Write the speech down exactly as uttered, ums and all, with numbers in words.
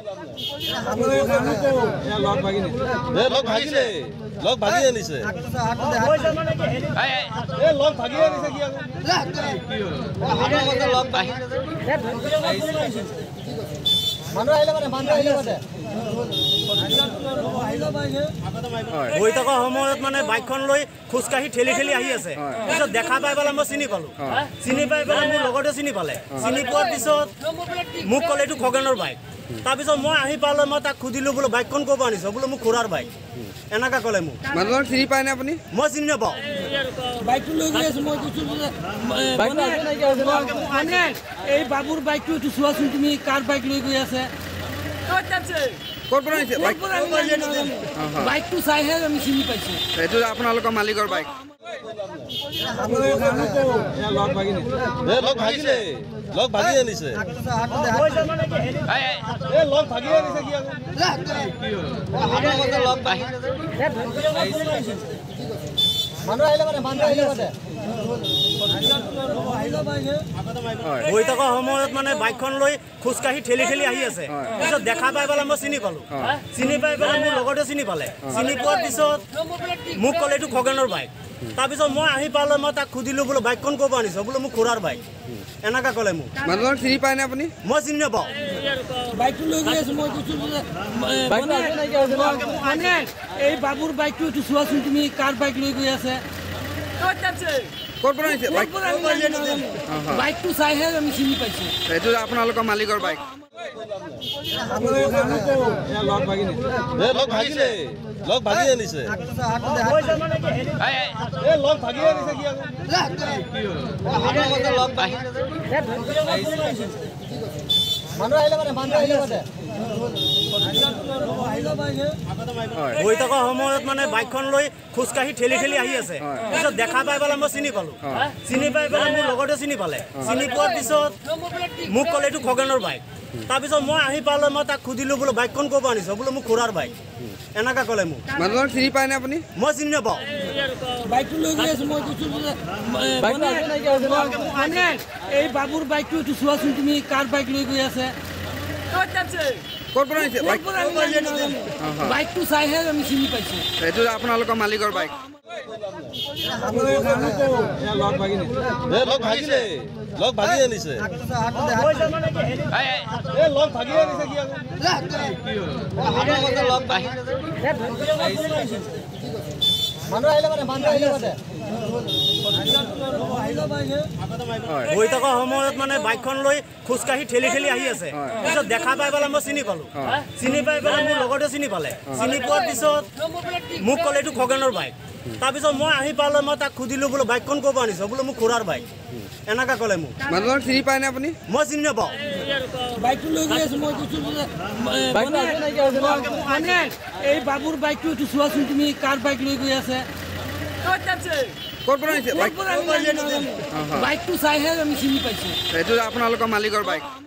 লগ ভাগিলে লগ ভাগিলে লগ ভাগি আনিছে লগ ভাগি আনিছে কি মানুহ আহিলে মানে মানুহ আহিলে মানে হৈ থকা সময়ত মানে বাইকখন লৈ খোজকাঢ়ি ঠেলি ঠেলি আহি আছে পিছত দেখা পাই পেলাই মই চিনি পালো চিনি পাই পেলাই মোৰ লগতে চিনি পালে চিনি পোৱাৰ পিছত মোক ক'লে এইটো খগেনৰ বাইক তাৰপিছত মই আহি পালে মই তাক সুধিলো বোলো বাইকখন ক'ৰ পৰা আনিছ বোলো মোক খুৰাৰ বাইক এনেকা ক'লে মোক মানুহক চিনি পায় নে আপুনি মই চিনি নাপাওঁ বাইকটো লৈ গৈ আছো মই কৈছো মানে এই বাবুৰ বাইকটো এইটো চোৱাচোন তুমি কাৰ বাইক লৈ গৈ আছে ক'ৰ পৰা আনিছে বাইকটো চাইহে আমি চিনি পাইছো এইটো আপোনালোকৰ মালিকৰ বাইক লগ ভাগিলে লগ ভাগিলে লগ ভাগি আনিছে লগ ভাগি আনিছে কি মানুহ আহিলে মানে মানুহ আহিলে মানে হৈ থকা সময়ত মানে বাইকখন লৈ খোজকাঢ়ি ঠেলি ঠেলি আহি আছে পিছত দেখা পাই পেলাই মই চিনি পালো চিনি পাই পেলাই মোৰ লগতে চিনি পালে চিনি পোৱাৰ পিছত মোক ক'লে এইটো খগেনৰ বাইক তাৰপিছত মই আহি পালে মই তাক সুধিলো বোলো বাইকখন ক'ৰ পৰা আনিছ বোলো মোক খুৰাৰ বাইক এনেকা ক'লে মোক মানুহক চিনি পায় নে আপুনি মই চিনি নাপাওঁ বাইকটো লৈ গৈ আছো মই কৈছো মানে এই বাবুৰ বাইকটো এইটো চোৱাচোন তুমি কাৰ বাইক লৈ গৈ আছে ক'ৰ পৰা আনিছে বাইকটো চাইহে আমি চিনি পাইছো এইটো আপোনালোকৰ মালিকৰ বাইক লগ ভাগিলে লগ ভাগিলে লগ ভাগি আনিছে লগ ভাগি আনিছে কি মানুহ আহিলে মানে মানুহ আহিলে মানে হৈ থকা সময়ত মানে বাইকখন লৈ খোজকাঢ়ি ঠেলি ঠেলি আহি আছে পিছত দেখা পাই পেলাই মই চিনি পালো চিনি পাই পেলাই মোৰ লগতে চিনি পালে চিনি পোৱাৰ পিছত মোক ক'লে এইটো খগেনৰ বাইক তাৰপিছত মই আহি পালে মই তাক সুধিলো বোলো বাইকখন ক'ৰ পৰা আনিছ বোলো মোক খুৰাৰ বাইক এনেকা ক'লে মোক মানুহক চিনি পায় নে আপুনি মই চিনি নাপাওঁ বাইকটো লৈ গৈ আছো মই কৈছো মানে এই বাবুৰ বাইকটো এইটো চোৱাচোন তুমি কাৰ বাইক লৈ গৈ আছে ক'ৰ পৰা আনিছে বাইকটো চাইহে আমি চিনি পাইছো এইটো আপোনালোকৰ মালিকৰ বাইক লগ ভাগিলে লগ ভাগিলে লগ ভাগি আনিছে লগ ভাগি আনিছে কি মানুহ আহিলে মানে মানুহ আহিলে মানে হৈ থকা সময়ত মানে বাইকখন লৈ খোজকাঢ়ি ঠেলি ঠেলি আহি আছে পিছত দেখা পাই পেলাই মই চিনি পালো চিনি পাই পেলাই মোৰ লগতে চিনি পালে চিনি পোৱাৰ পিছত মোক ক'লে এইটো খগেনৰ বাইক তাৰপিছত মই আহি পালে মই তাক সুধিলো বোলো বাইকখন ক'ৰ পৰা আনিছ বোলো মোক খুৰাৰ বাইক এনেকা ক'লে মোক মানুহক চিনি পায় নে আপুনি মই চিনি নাপাওঁ বাইকটো লৈ গৈ আছো মই কৈছো মানে এই বাবুৰ বাইকটো এইটো চোৱাচোন তুমি কাৰ বাইক লৈ গৈ আছে ক'ৰ পৰা আনিছে বাইকটো চাইহে আমি চিনি পাইছো এইটো আপোনালোকৰ মালিকৰ বাইক